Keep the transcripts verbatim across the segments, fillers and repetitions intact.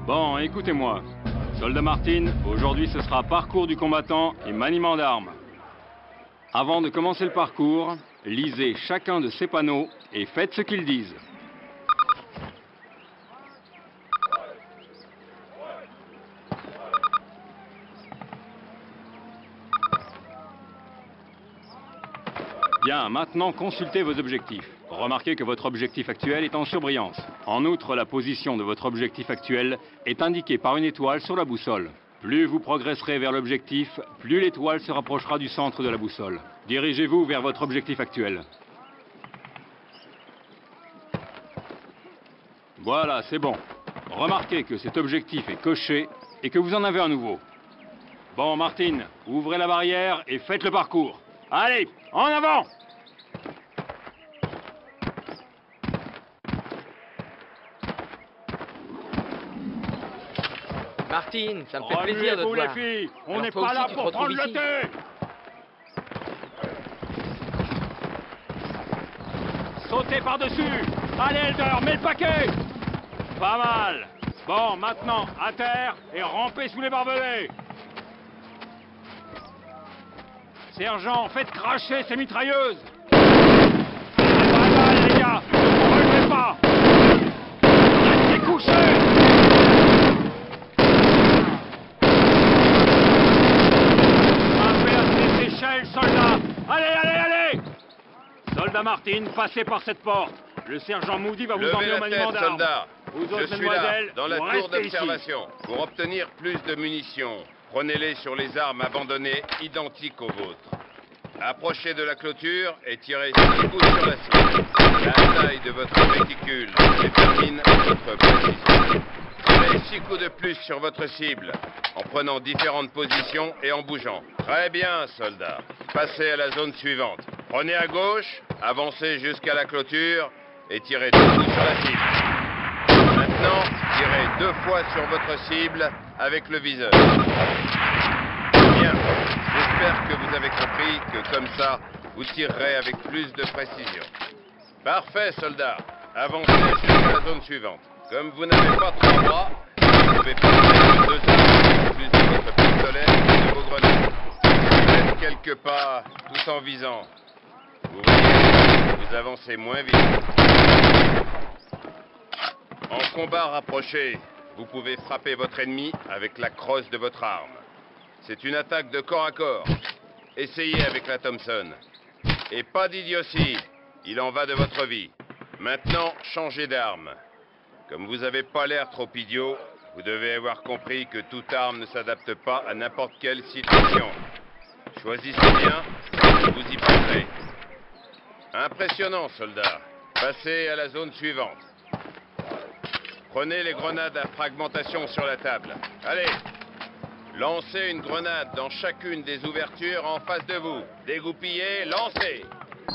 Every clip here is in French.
Bon, écoutez-moi. Soldat Martin, aujourd'hui ce sera parcours du combattant et maniement d'armes. Avant de commencer le parcours, lisez chacun de ces panneaux et faites ce qu'ils disent. Bien, maintenant consultez vos objectifs. Remarquez que votre objectif actuel est en surbrillance. En outre, la position de votre objectif actuel est indiquée par une étoile sur la boussole. Plus vous progresserez vers l'objectif, plus l'étoile se rapprochera du centre de la boussole. Dirigez-vous vers votre objectif actuel. Voilà, c'est bon. Remarquez que cet objectif est coché et que vous en avez un nouveau. Bon, Martin, ouvrez la barrière et faites le parcours. Allez, en avant! Martine, ça me fait plaisir de te voir. Les filles, on Alors n'est toi pas aussi, là tu pour te prendre retrouves le ici. thé. Sautez par-dessus. Allez, Elder, mets le paquet. Pas mal. Bon, maintenant, à terre et rampez sous les barbelés. Sergent, faites cracher ces mitrailleuses. Allez, pas mal, les gars. Ne vous relevez pas. Restez couchés. Soldats, allez, allez, allez! Soldat Martin, passez par cette porte. Le sergent Moody va vous Levez emmener au la maniement tête, d'armes. soldat. Vous Je autres, suis là, mesdemoiselles, dans la vous tour restez ici. d'observation. Pour obtenir plus de munitions, prenez-les sur les armes abandonnées, identiques aux vôtres. Approchez de la clôture et tirez six coups sur la cible. La taille de votre réticule détermine votre précision. Tirez six coups de plus sur votre cible, en prenant différentes positions et en bougeant. Très bien, soldats. Passez à la zone suivante. Prenez à gauche, avancez jusqu'à la clôture et tirez deux coups sur la cible. Maintenant, tirez deux fois sur votre cible avec le viseur. Bien. J'espère que vous avez compris que comme ça, vous tirerez avec plus de précision. Parfait, soldats. Avancez jusqu'à la zone suivante. Comme vous n'avez pas trois bras, vous pouvez passer deux secondes plus de votre pistolet et de vos grenades. Faites quelques pas tout en visant. Vous voyez, vous avancez moins vite. En combat rapproché, vous pouvez frapper votre ennemi avec la crosse de votre arme. C'est une attaque de corps à corps. Essayez avec la Thompson. Et pas d'idiotie, il en va de votre vie. Maintenant, changez d'arme. Comme vous n'avez pas l'air trop idiot, vous devez avoir compris que toute arme ne s'adapte pas à n'importe quelle situation. Choisissez bien, vous y prendrez. Impressionnant, soldats. Passez à la zone suivante. Prenez les grenades à fragmentation sur la table. Allez, lancez une grenade dans chacune des ouvertures en face de vous. Dégoupillez, lancez.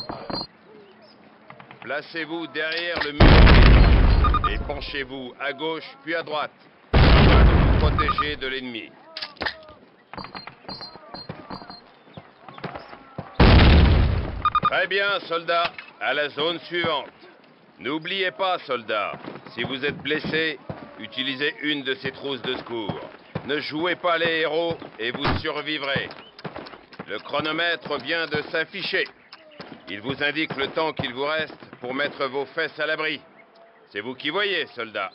Placez-vous derrière le mur et penchez-vous à gauche puis à droite, afin de vous protéger de l'ennemi. Très bien, soldats, à la zone suivante. N'oubliez pas, soldats, si vous êtes blessé, utilisez une de ces trousses de secours. Ne jouez pas les héros et vous survivrez. Le chronomètre vient de s'afficher. Il vous indique le temps qu'il vous reste pour mettre vos fesses à l'abri. C'est vous qui voyez, soldats.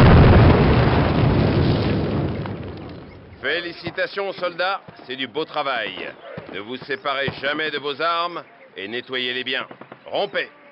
Félicitations, soldats, c'est du beau travail. Ne vous séparez jamais de vos armes et nettoyez-les bien. Rompez.